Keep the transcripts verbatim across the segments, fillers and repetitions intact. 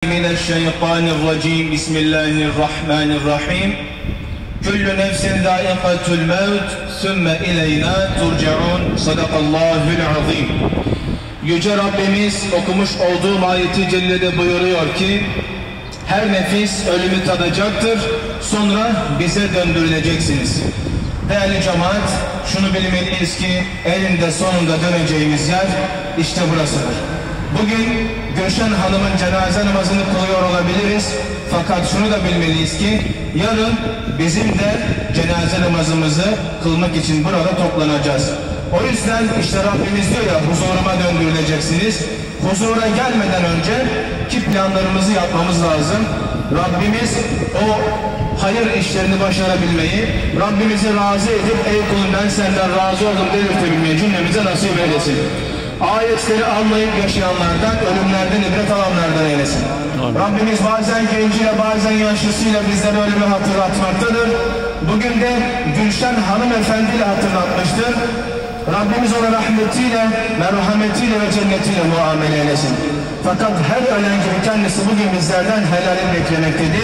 mineşşeytanirracim. Bismillahirrahmanirrahim. Kullu nefsin zâikatul mevt, sümme ileyna turcaun. Sadakallahul azim. Yüce Rabbimiz okumuş olduğum ayeti cellede buyuruyor ki, her nefis ölümü tadacaktır, sonra bize döndürüleceksiniz. Değerli cemaat, şunu bilmeliyiz ki elinde sonunda döneceğimiz yer işte burasıdır. Bugün Gülşen Hanım'ın cenaze namazını kılıyor olabiliriz. Fakat şunu da bilmeliyiz ki yarın bizim de cenaze namazımızı kılmak için burada toplanacağız. O yüzden işte Rabbimiz diyor ya, huzuruma döndürüleceksiniz. Huzura gelmeden önce ki planlarımızı yapmamız lazım. Rabbimiz o hayır işlerini başarabilmeyi, Rabbimizi razı edip ey kulum ben senden razı oldum delirtebilmeyi cümlemize nasip eylesin. Ayetleri anlayıp yaşayanlardan, ölümlerden ibret alanlardan eylesin. Amin. Rabbimiz bazen genciyle bazen yaşlısıyla bizlere ölümü hatırlatmaktadır. Bugün de Gülşen hanımefendiyle hatırlatmıştır. Rabbimiz ona rahmetiyle, merhametiyle ve cennetiyle muamele eylesin. Fakat her ölen gibi kendisi bugün bizlerden helalini beklemektedir.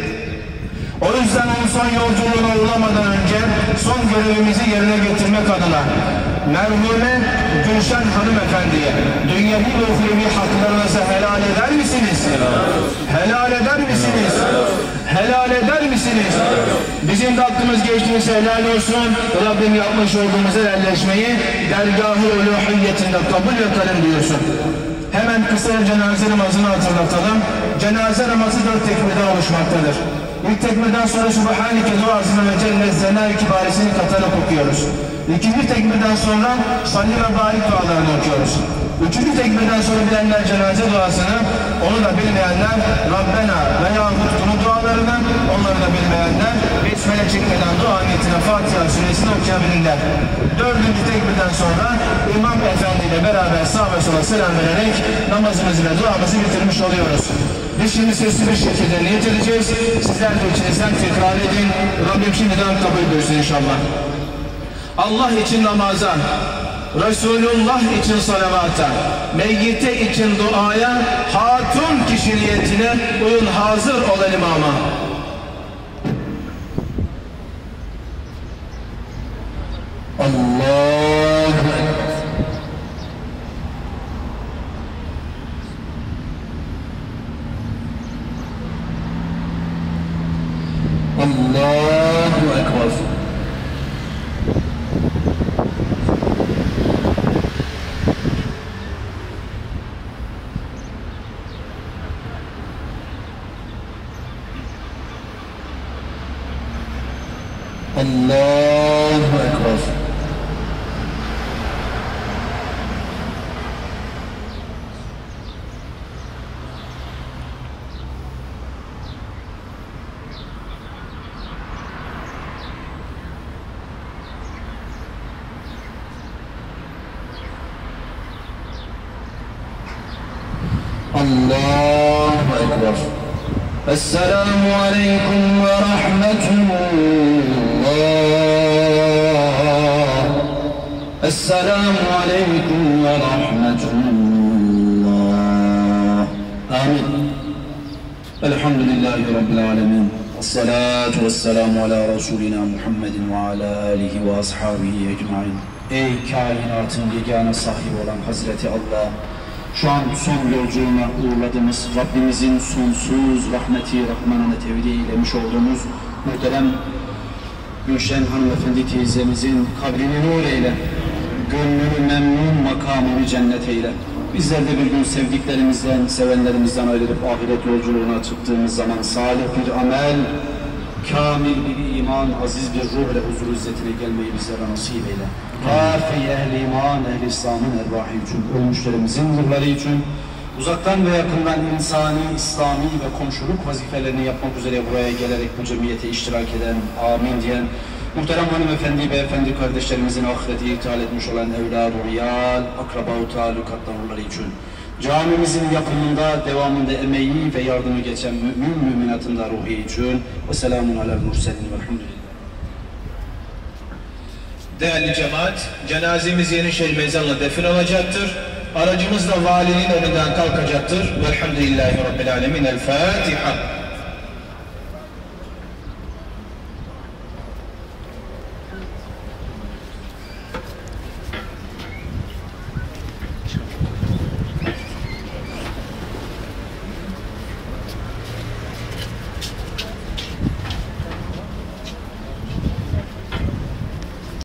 O yüzden onun son yolculuğuna uğramadan önce son görevimizi yerine getirmek adına merhume Gülşen hanımefendiye dünyevi ve uhrevi haklarınızı helal eder misiniz? Helal eder misiniz? Helal eder misiniz? Bizim de aklımız geçtiğimiz helal olsun. Rabbim yapmış olduğumuz helalleşmeyi dergâh-ı uluhiyyetinde kabul ve kalem diyorsun. Hemen kısaca cenaze namazını hatırlatalım. Cenaze namazı dört tekbirden oluşmaktadır. İlk tekbirden sonra Subhaneke duasını ve cennet zenâ-i kibaresini katarak okuyoruz. İkinci tekbirden sonra salli ve barik dualarını okuyoruz. Üçüncü tekbirden sonra bilenler cenaze duasını, onu da bilmeyenler Rabbena veya Hutkun'un dualarını, onları da bilmeyenler Besmele çekmeden dua niyetine Fatiha suresini okuyabilirler. Dördüncü tekbirden sonra İmam Efendi ile beraber sağa ve sola selam vererek namazımızı ve duamızı bitirmiş oluyoruz. Biz şimdi sesli bir şekilde niyet edeceğiz. Sizler de içinizden tekrar edin. Rabbim şimdiden kabul buyursun inşallah. Allah için namaza, Resulullah için salavata, meyyite için duaya, hatun kişiliyetine uyun, hazır ol imama. Allahu Ekber. Allahu Ekber. Allahu Ekber. Allahu Ekber. Esselamu aleyküm ve rahmetullah. Esselamu aleyküm ve rahmetullah. Amin. Elhamdülillahi Rabbil alemin. Esselatu vesselamu ala Resulina Muhammedin ve ala alihi ve ashabihi ecmain. Ey kainatın yegane sahibi olan Hazreti Allah, şu an son yolculuğuna uğurladığımız Rabbimizin sonsuz rahmeti, rahmanına tevdi eylemiş olduğumuz muhterem Gülşen hanımefendi teyzemizin kabrini nur eyle, gönlünü memnun, makamını cennet eyle. Bizler de bir gün sevdiklerimizden, sevenlerimizden ayrılıp ahiret yolculuğuna çıktığımız zaman salih bir amel, kamil bir iman, aziz bir ruh ile huzur izzetine gelmeyi bizlere nasip eyle. Kâfi ehli iman, ehli İslam'ın ervahı için, ölmüşlerimizin ruhları için, uzaktan ve yakından insani, İslami ve komşuluk vazifelerini yapmak üzere buraya gelerek bu cemiyete iştirak eden, amin diyen, muhterem hanımefendi, beyefendi kardeşlerimizin ahireti iptal etmiş olan evlad-ı iyal, akraba-u talukatlı ruhları için, camimizin yapımında, devamında emeği ve yardımı geçen mümin müminatın da ruhu için, ve selamun alel murselin velhamdülillah. Değerli cemaat, cenazemiz Yenişehir mezarına defin olacaktır. Aracımız da valinin önünden kalkacaktır. Velhamdülillahi Rabbil Alemin. El Fatiha.